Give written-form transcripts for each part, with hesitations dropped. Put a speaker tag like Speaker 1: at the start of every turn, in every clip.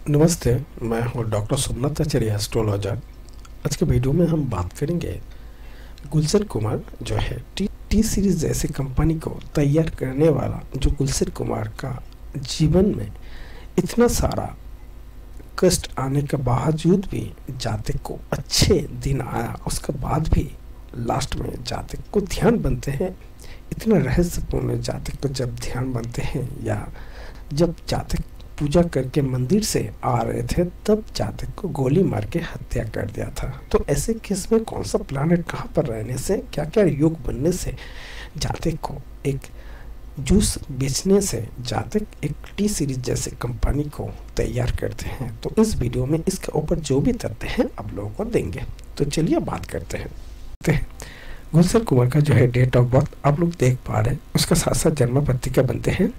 Speaker 1: नमस्ते, मैं हूँ डॉक्टर सोमनाथ आचार्य एस्ट्रोलॉजर। आज के वीडियो में हम बात करेंगे गुलशन कुमार जो है टी सीरीज जैसी कंपनी को तैयार करने वाला, जो गुलशन कुमार का जीवन में इतना सारा कष्ट आने के बावजूद भी जातक को अच्छे दिन आया, उसके बाद भी लास्ट में जातक को ध्यान बनते हैं। इतना रहस्यपूर्ण जातक को जब ध्यान बनते हैं या जब जातक पूजा करके मंदिर से आ रहे थे तब जातक को गोली मार के हत्या कर दिया था। तो ऐसे केस में कौन सा प्लैनेट कहाँ पर रहने से, क्या क्या योग बनने से जातक को एक जूस बेचने से जातक एक टी सीरीज जैसे कंपनी को तैयार करते हैं। तो इस वीडियो में इसके ऊपर जो भी तथ्य हैं आप लोगों को देंगे। तो चलिए बात करते हैं। गुलशन कुमार का जो है डेट ऑफ बर्थ आप लोग देख पा रहे हैं, उसका साथ साथ जन्म पत्रिका बनते हैं,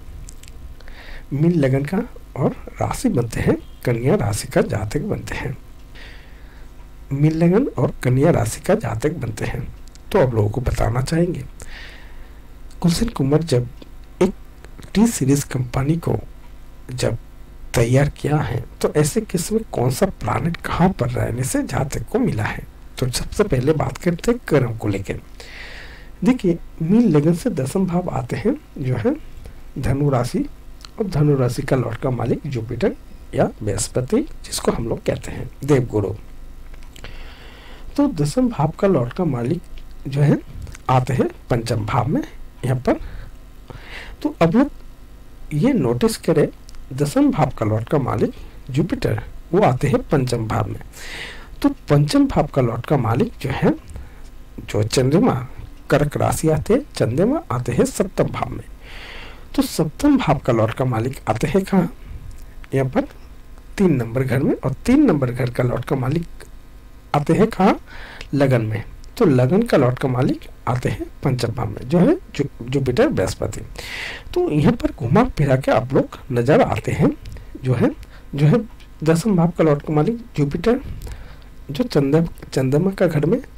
Speaker 1: मीन लगन का और राशि बनते हैं कन्या राशि का जातक बनते हैं। मीन लगन और कन्या राशि का जातक बनते हैं। तो आप लोगों को बताना चाहेंगे गुलशन कुमार जब एक टी सीरीज कंपनी को जब तैयार किया है तो ऐसे केस में कौन सा प्लैनेट कहाँ पर रहने से जातक को मिला है। तो सबसे पहले बात करते हैं कर्म को लेकर। देखिए, मीन लगन से दसम भाव आते हैं जो है धनु राशि, और धनु राशि का लॉर्ड का मालिक जुपिटर या बृहस्पति, जिसको हम लोग कहते हैं देवगुरु। तो दसम भाव का लॉर्ड का मालिक जो है आते हैं पंचम भाव में यहाँ पर। तो अब लोग ये नोटिस करें, दसम भाव का लॉर्ड का मालिक जुपिटर वो आते हैं पंचम भाव में। तो पंचम भाव का लॉर्ड का मालिक जो है जो चंद्रमा कर्क राशि आते हैं, चंद्रमा आते हैं सप्तम भाव में। तो सप्तम भाव का लॉर्ड का मालिक आते हैं कहाँ, यहाँ पर 3 नंबर घर में, और 3 नंबर घर का लॉर्ड का मालिक आते हैं कहाँ, लगन में। तो लगन का लॉर्ड का मालिक आते हैं पंचम भाव में जो है जुपिटर बृहस्पति। तो यहाँ पर घुमा फिरा के आप लोग नजर आते हैं जो है दसम भाव का लॉर्ड का मालिक जुपिटर जो चंद्रमा का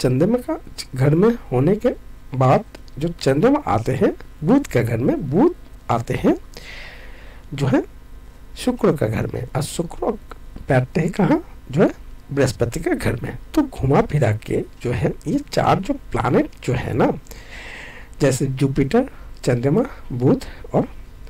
Speaker 1: घर में होने के बाद जो चंद्रमा आते हैं बुध का घर में, बुध आते हैं जो है शुक्र का घर में, और शुक्र बैठते हैं कहाँ, जो है बृहस्पति का घर में। तो घुमा फिरा के जो है ये 4 जो प्लैनेट जो है ना, जैसे जुपिटर, चंद्रमा, बुध और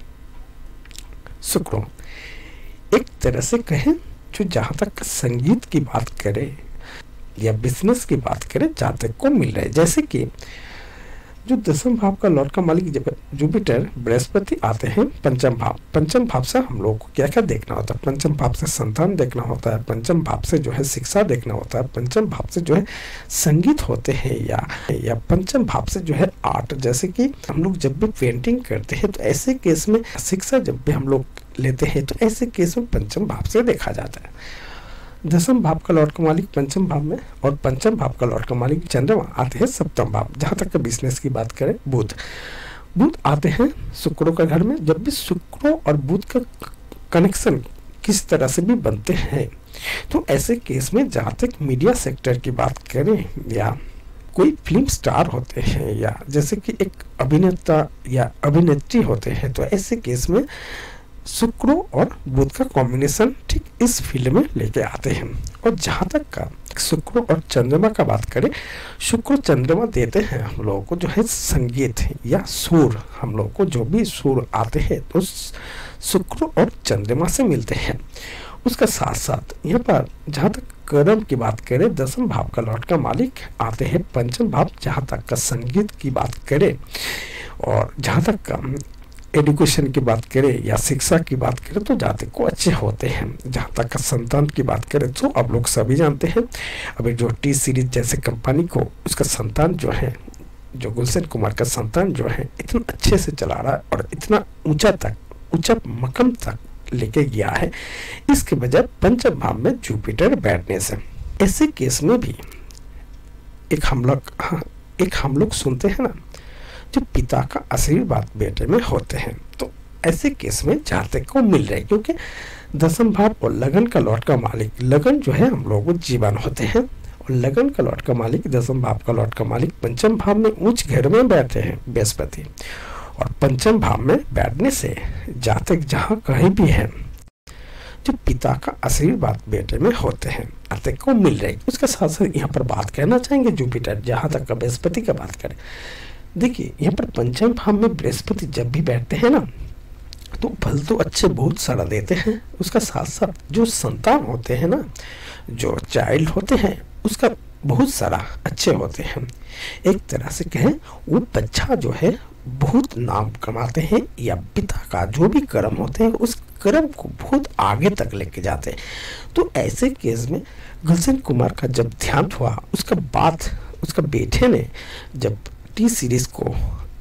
Speaker 1: शुक्र, एक तरह से कहें जो जहाँ तक संगीत की बात करें या बिजनेस की बात करें जातक को मिल रहे हैं। जैसे कि जो दसम भाव का लॉर्ड का मालिक जब जुपिटर बृहस्पति आते हैं पंचम भाव से हम लोगों को क्या क्या देखना होता है। पंचम भाव से संतान देखना होता है, पंचम भाव से जो है शिक्षा देखना होता है, पंचम भाव से जो है संगीत होते हैं या पंचम भाव से जो है आर्ट। जैसे कि हम लोग जब भी पेंटिंग करते हैं तो ऐसे केस में, शिक्षा जब भी हम लोग लेते हैं तो ऐसे केस में पंचम भाव से देखा जाता है। दसम भाव का लॉर्ड का मालिक पंचम भाव में और पंचम भाव का लॉर्ड का मालिक चंद्रमा आते हैं सप्तम भाव। जहाँ तक बिजनेस की बात करें बुध आते हैं शुक्र का घर में। जब भी शुक्र और बुध का कनेक्शन किस तरह से भी बनते हैं तो ऐसे केस में जहाँ तक मीडिया सेक्टर की बात करें या कोई फिल्म स्टार होते हैं या जैसे कि एक अभिनेता या अभिनेत्री होते हैं, तो ऐसे केस में शुक्र और बुध का कॉम्बिनेशन ठीक इस फील्ड में लेके आते हैं। और जहाँ तक का शुक्र और चंद्रमा का बात करें, शुक्र चंद्रमा देते हैं हम लोगों को जो है संगीत या सुर, हम लोगों को जो भी सुर आते हैं तो शुक्र और चंद्रमा से मिलते हैं। उसका साथ साथ यहाँ पर जहाँ तक कर्म की बात करें, दसम भाव का लॉर्ड का मालिक आते हैं पंचम भाव। जहाँ तक का संगीत की बात करें और जहाँ तक का एजुकेशन की बात करें या शिक्षा की बात करें तो जातक को अच्छे होते हैं। जहाँ तक का संतान की बात करें तो आप लोग सभी जानते हैं, अभी जो टी सीरीज जैसे कंपनी को उसका संतान जो है, जो गुलशन कुमार का संतान जो है इतना अच्छे से चला रहा है और इतना ऊंचा मकाम तक लेके गया है, इसके बजाय पंचम भाव में जुपिटर बैठने से। ऐसे केस में भी एक हम लोग सुनते हैं ना, जो पिता का आशीर्वाद बेटे में होते हैं। तो ऐसे केस में जातक को मिल रहे, क्योंकि दसम भाव और लगन का लॉर्ड का मालिक, लगन जो है हम लोगों को जीवन होते हैं, और लगन का लॉर्ड का मालिक, दसम भाव का लॉर्ड का मालिक पंचम भाव में उच्च घर में बैठे हैं बृहस्पति, और पंचम भाव में बैठने से जातक जहाँ कहीं भी है जो पिता का आशीर्वाद बेटे में होते हैं जातक को मिल रहे। उसके साथ साथ यहाँ पर बात करना चाहेंगे जुपिटर, जहाँ तक का बृहस्पति का बात करें, देखिए यहाँ पर पंचम भाव में बृहस्पति जब भी बैठते हैं ना, तो फल तो अच्छे बहुत सारा देते हैं। उसका साथ साथ जो संतान होते हैं ना, जो चाइल्ड होते हैं, उसका बहुत सारा अच्छे होते हैं। एक तरह से कहें वो बच्चा जो है बहुत नाम कमाते हैं, या पिता का जो भी कर्म होते हैं उस कर्म को बहुत आगे तक लेके जाते हैं। तो ऐसे केस में गुलशन कुमार का जब ध्यान हुआ, उसका बाद उसका बेटे ने जब टी सीरीज को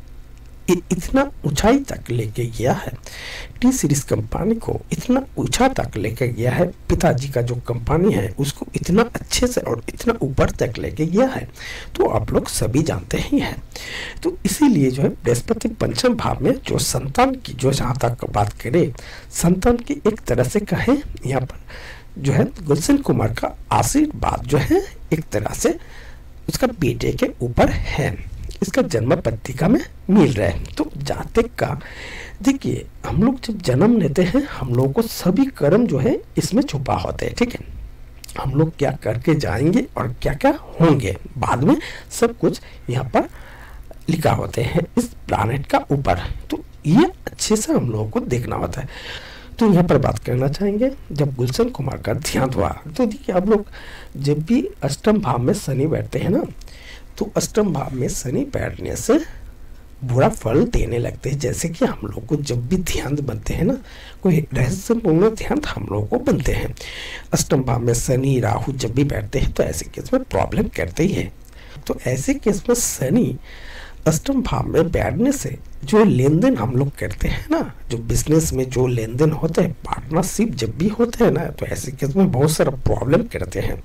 Speaker 1: इतना ऊंचाई तक लेके गया है, टी सीरीज कंपनी को इतना ऊंचा तक लेके गया है, पिताजी का जो कंपनी है उसको इतना अच्छे से और इतना ऊपर तक लेके गया है, तो आप लोग सभी जानते ही हैं। तो इसीलिए जो है बृहस्पति पंचम भाव में जो संतान की जो जहाँ तक बात करें, संतान की एक तरह से कहें, यहाँ पर जो है गुलशन कुमार का आशीर्वाद जो है एक तरह से उसका बेटे के ऊपर है, इसका जन्म पत्रिका में मिल रहा है। तो जातक का देखिए, हम लोग जब जन्म लेते हैं, हम लोगों को सभी कर्म जो है इसमें छुपा होते हैं, ठीक है। हम लोग क्या करके जाएंगे और क्या क्या होंगे बाद में सब कुछ यहाँ पर लिखा होते हैं इस प्लानेट का ऊपर। तो ये अच्छे से हम लोगों को देखना होता है। तो यहाँ पर बात करना चाहेंगे, जब गुलशन कुमार का ध्यान हुआ, तो देखिए आप लोग जब भी अष्टम भाव में शनि बैठते हैं ना, तो अष्टम भाव में शनि बैठने से बुरा फल देने लगते हैं। जैसे कि हम लोग को जब भी ध्यान बनते हैं ना, कोई रहस्यपूर्ण ध्यान हम लोगों को बनते हैं, अष्टम भाव में शनि राहु जब भी बैठते हैं तो ऐसे केस में प्रॉब्लम करते ही है। तो ऐसे केस में शनि अष्टम भाव में बैठने से जो लेन देन हम लोग करते हैं ना, जो बिजनेस में जो लेन देन होते हैं, पार्टनरशिप जब भी होते हैं ना, तो ऐसे केस में बहुत सारा प्रॉब्लम करते हैं।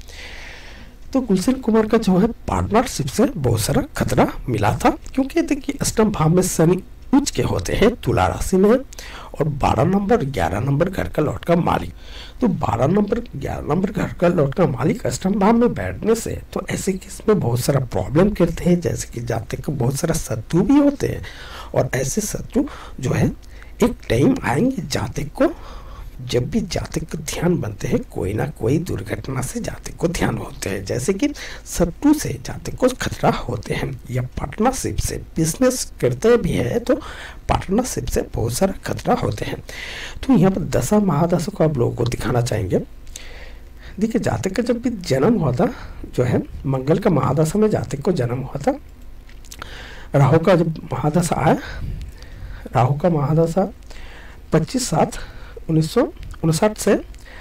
Speaker 1: तो गुलशन कुमार का जो है पार्टनरशिप से बहुत सारा खतरा मिला था, क्योंकि देखिए अष्टम भाव में शनि उच्च के होते हैं, तुला राशि में, और 12 नंबर 11 नंबर घर का लॉट का मालिक। तो 12 नंबर 11 नंबर घर का लॉट का मालिक अष्टम भाव में बैठने से तो ऐसे केस में बहुत सारा प्रॉब्लम करते हैं। जैसे कि जातक को बहुत सारा शत्रु भी होते हैं, और ऐसे शत्रु जो है एक टाइम आएंगे जातक को, जब भी जातक को ध्यान बनते हैं, कोई ना कोई दुर्घटना से जातक को ध्यान होते हैं। जैसे कि शत्रु से जातक को खतरा होते हैं, या पार्टनरशिप से बिजनेस करते भी है तो पार्टनरशिप से बहुत सारा खतरा होते हैं। तो यहाँ पर दशा महादशा को आप लोगों को दिखाना चाहेंगे। देखिए जातक का जब भी जन्म हुआ था, जो है मंगल का महादशा में जातक को जन्म हुआ था। राहु का जब महादशा आया, राहु का महादशा 25/7/1959 से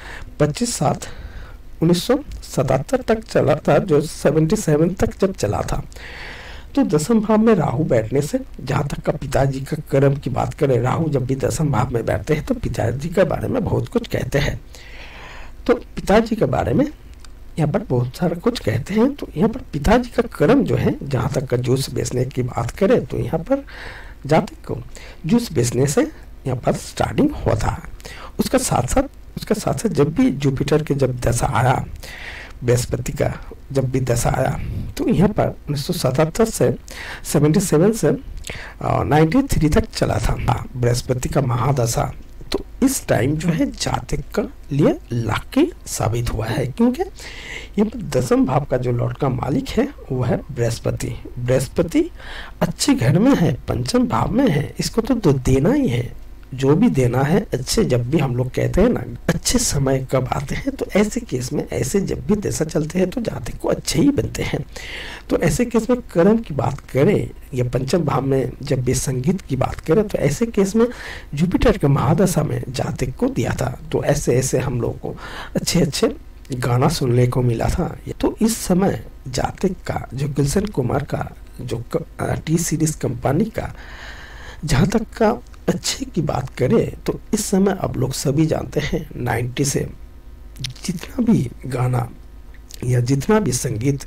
Speaker 1: 25/7/1977 तक चला था, जो 77 तक जब चला था। तो दसम भाव में राहु बैठने से, जहाँ तक का पिताजी का कर्म की बात करें, राहु जब भी दसम भाव में बैठते हैं तो पिताजी के बारे में बहुत कुछ कहते हैं। तो पिताजी के बारे में यहाँ पर बहुत सारा कुछ कहते हैं। तो यहाँ पर पिताजी का कर्म जो है, जहाँ तक का जूस बेचने की बात करें, तो यहाँ पर जातक को जूस बेचने से यहाँ पर स्टार्टिंग होता है। उसके साथ साथ जब भी जुपिटर के जब दशा आया, बृहस्पति का जब भी दशा आया, तो यहाँ पर 1977 से 77 से 93 तक चला था बृहस्पति का महादशा। तो इस टाइम जो है जातक का लिए लाकी साबित हुआ है, क्योंकि यहाँ पर दसम भाव का जो लॉर्ड का मालिक है वो है बृहस्पति। बृहस्पति अच्छे घर में है, पंचम भाव में है, इसको तो देना ही है, जो भी देना है अच्छे। जब भी हम लोग कहते हैं ना अच्छे समय कब आते हैं, तो ऐसे केस में ऐसे जब भी दशा चलते हैं तो जातक को अच्छे ही बनते हैं। तो ऐसे केस में कर्म की बात करें, या पंचम भाव में जब भी संगीत की बात करें, तो ऐसे केस में जुपिटर के महादशा में जातक को दिया था। तो ऐसे हम लोग को अच्छे गाना सुनने को मिला था। तो इस समय जातक का जो गुलशन कुमार का जो टी सीरीज कंपनी का जहाँ तक का अच्छे की बात करें, तो इस समय अब लोग सभी जानते हैं 90 से जितना भी गाना या जितना भी संगीत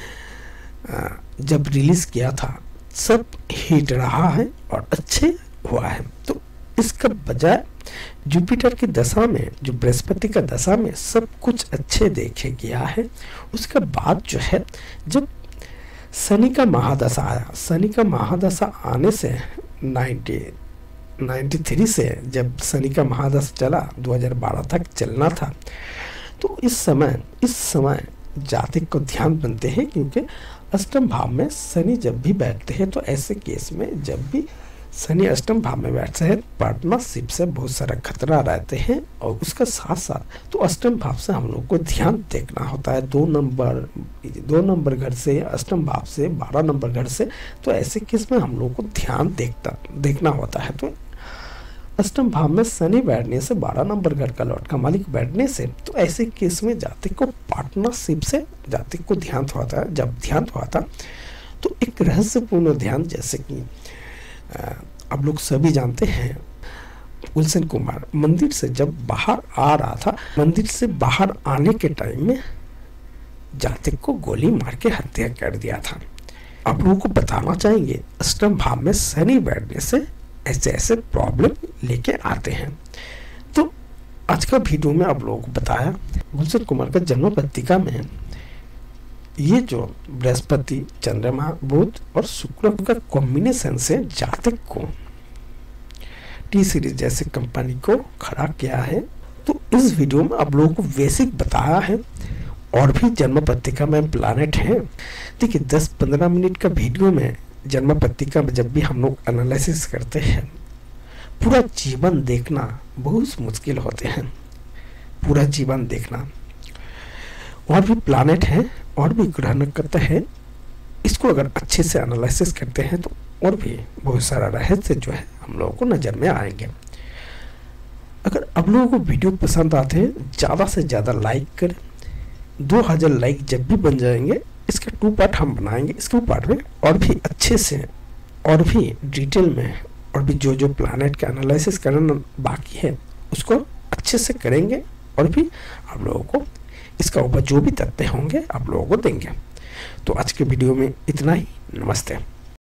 Speaker 1: जब रिलीज किया था सब हिट रहा है और अच्छे हुआ है। तो इसका बजाय जुपिटर की दशा में, जो बृहस्पति का दशा में सब कुछ अच्छे देखे गया है। उसके बाद जो है जब शनि का महादशा आया, शनि का महादशा आने से 93 से जब शनि का महादशा चला 2012 तक चलना था, तो इस समय जातक को ध्यान बनते हैं, क्योंकि अष्टम भाव में शनि जब भी बैठते हैं तो ऐसे केस में जब भी शनि अष्टम भाव में बैठते हैं पार्टनरशिप से बहुत सारा खतरा रहते हैं। और उसका साथ साथ तो अष्टम भाव से हम लोग को ध्यान देखना होता है, 2 नंबर घर से, अष्टम भाव से, 12 नंबर घर से, तो ऐसे केस में हम लोग को ध्यान देखना होता है। तो अष्टम भाव में शनि बैठने से, 12 नंबर घर का लॉर्ड का मालिक बैठने से, तो ऐसे केस में जातक को पार्टनरशिप से जातक को ध्यान होता है। जब ध्यान होता तो एक रहस्यपूर्ण ध्यान, जैसे कि आप लोग सभी जानते हैं गुलशन कुमार मंदिर से जब बाहर आ रहा था, मंदिर से बाहर आने के टाइम में जातक को गोली मार के हत्या कर दिया था। आप लोगों को बताना चाहेंगे अष्टम भाव में शनि बैठने से ऐसे ऐसे प्रॉब्लम लेके आते हैं। तो आज का वीडियो में आप लोगों को बताया गुलशन कुमार का जन्म पत्रिका में ये जो बृहस्पति, चंद्रमा, बुध और शुक्र का कॉम्बिनेशन से जातक को टी सीरीज जैसे कंपनी को खड़ा किया है। तो इस वीडियो में आप लोगों को बेसिक बताया है, और भी जन्म पत्रिका में प्लानेट है। देखिए 10-15 मिनट का वीडियो में जन्म पत्रिका में जब भी हम लोग एनालिसिस करते हैं, पूरा जीवन देखना बहुत मुश्किल होते हैं, पूरा जीवन देखना। और भी प्लानेट है और भी ग्रह नक्षत्र है, इसको अगर अच्छे से एनालिसिस करते हैं तो और भी बहुत सारा रहस्य जो है हम लोगों को नज़र में आएंगे। अगर आप लोगों को वीडियो पसंद आते हैं ज़्यादा से ज़्यादा लाइक करें। 2000 लाइक जब भी बन जाएंगे इसके 2 पार्ट हम बनाएंगे। इसके 2 पार्ट में और भी अच्छे से और भी डिटेल में और भी जो प्लानेट का एनालिसिस करना बाकी है उसको अच्छे से करेंगे, और भी आप लोगों को इसका ऊपर जो भी तथ्य होंगे आप लोगों को देंगे। तो आज के वीडियो में इतना ही। नमस्ते।